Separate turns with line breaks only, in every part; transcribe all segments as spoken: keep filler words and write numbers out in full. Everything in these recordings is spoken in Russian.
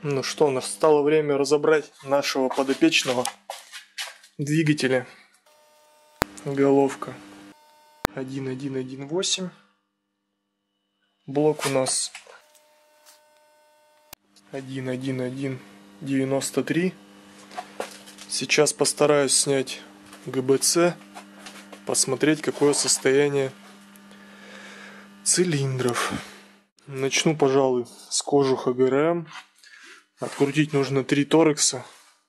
Ну что, настало время разобрать нашего подопечного двигателя. Головка один один один восемь. Блок у нас один один один девяносто три. Сейчас постараюсь снять ГБЦ, посмотреть, какое состояние цилиндров. Начну, пожалуй, с кожуха ГРМ. Открутить нужно три торекса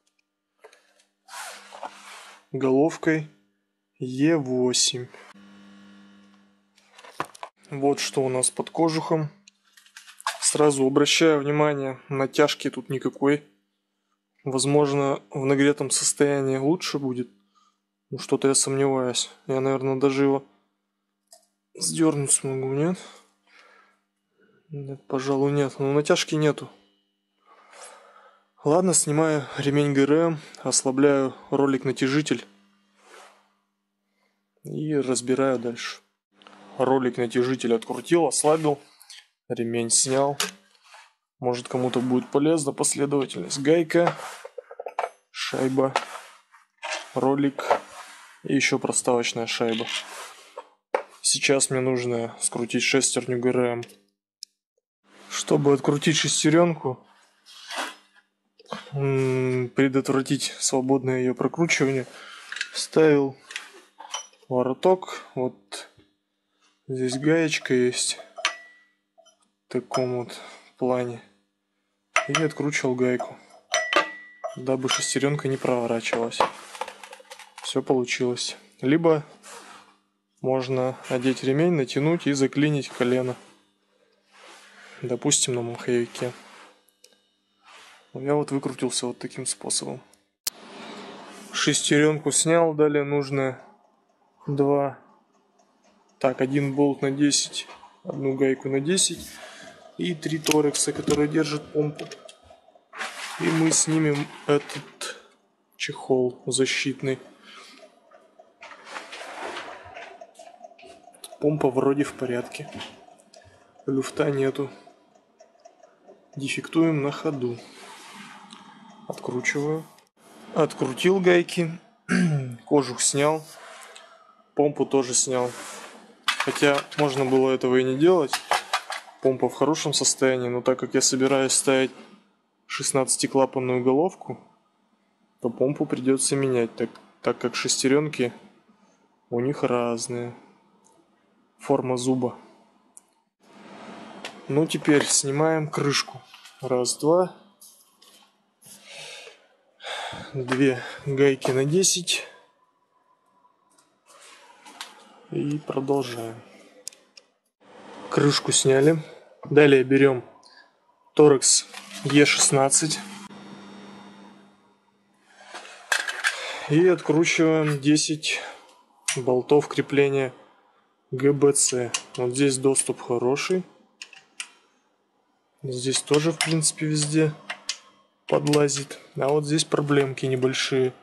головкой Е восемь. Вот что у нас под кожухом. Сразу обращаю внимание, натяжки тут никакой. Возможно, в нагретом состоянии лучше будет. Ну, что-то я сомневаюсь. Я, наверное, даже его сдернуть смогу, нет? Нет, пожалуй, нет. Но натяжки нету. Ладно, снимаю ремень ГРМ, ослабляю ролик-натяжитель и разбираю дальше. Ролик-натяжитель открутил, ослабил, ремень снял. Может, кому-то будет полезна последовательность. Гайка, шайба, ролик и еще проставочная шайба. Сейчас мне нужно скрутить шестерню ГРМ. Чтобы открутить шестеренку, предотвратить свободное ее прокручивание, ставил вороток. Вот здесь гаечка есть в таком вот плане. И откручивал гайку, дабы шестеренка не проворачивалась. Все получилось. Либо можно одеть ремень, натянуть и заклинить колено. Допустим, на маховике. Я вот выкрутился вот таким способом. Шестеренку снял, далее нужно два. Так, один болт на десять, одну гайку на десять и три торекса, которые держат помпу. И мы снимем этот чехол защитный. Помпа вроде в порядке. Люфта нету. Дефектуем на ходу. Откручиваю. Открутил гайки. Кожух снял. Помпу тоже снял. Хотя можно было этого и не делать. Помпа в хорошем состоянии. Но так как я собираюсь ставить шестнадцатиклапанную головку, то помпу придется менять. Так, так как шестеренки у них разные. Форма зуба. Ну, теперь снимаем крышку. Раз, два. Две гайки на десять. И продолжаем. Крышку сняли. Далее берем торекс Е шестнадцать. И откручиваем десять болтов крепления ГБЦ. Вот здесь доступ хороший. Здесь тоже, в принципе, везде подлазит. А вот здесь проблемки небольшие.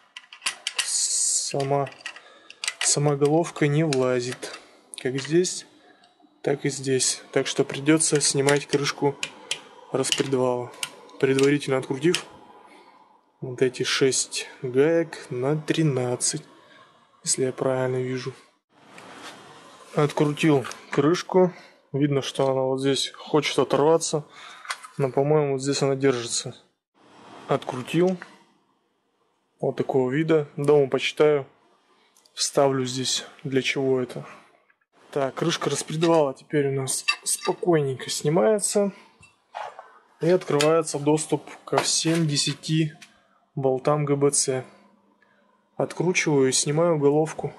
Сама, сама головка не влазит. Как здесь, так и здесь. Так что придется снимать крышку распредвала. Предварительно открутив вот эти шесть гаек на тринадцать. Если я правильно вижу. Открутил крышку. Видно, что она вот здесь хочет оторваться. Но, по-моему, вот здесь она держится. Открутил. Вот такого вида. Дома почитаю. Вставлю здесь, для чего это. Так, крышка распредвала теперь у нас спокойненько снимается. И открывается доступ ко всем десяти болтам ГБЦ. Откручиваю и снимаю головку.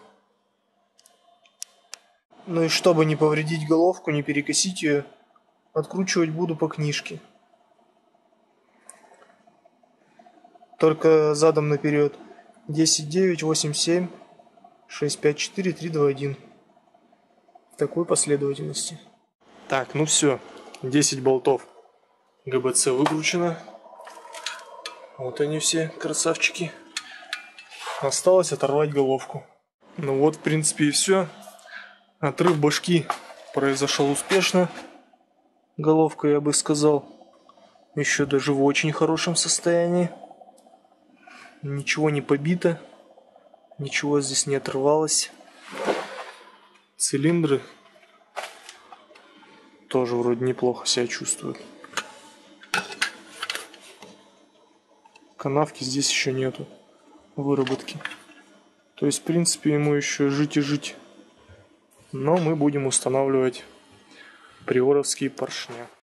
Ну и чтобы не повредить головку, не перекосить ее, откручивать буду по книжке. Только задом наперед. десять девять восемь семь шесть пять четыре три два один. В такой последовательности. Так, ну все. десять болтов ГБЦ выкручено. Вот они все, красавчики. Осталось оторвать головку. Ну вот, в принципе, и все. Отрыв башки произошел успешно. Головка, я бы сказал. Еще даже в очень хорошем состоянии. Ничего не побито. Ничего здесь не оторвалось. Цилиндры тоже вроде неплохо себя чувствуют. Канавки здесь еще нету выработки. То есть, в принципе, ему еще жить и жить. Но мы будем устанавливать приоровские поршни.